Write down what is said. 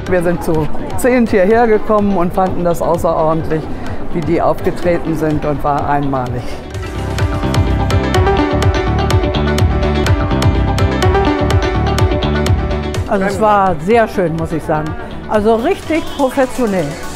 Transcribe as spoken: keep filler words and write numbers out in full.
Wir sind zu zehnt hierher gekommen und fanden das außerordentlich, wie die aufgetreten sind, und war einmalig. Also es war sehr schön, muss ich sagen. Also richtig professionell.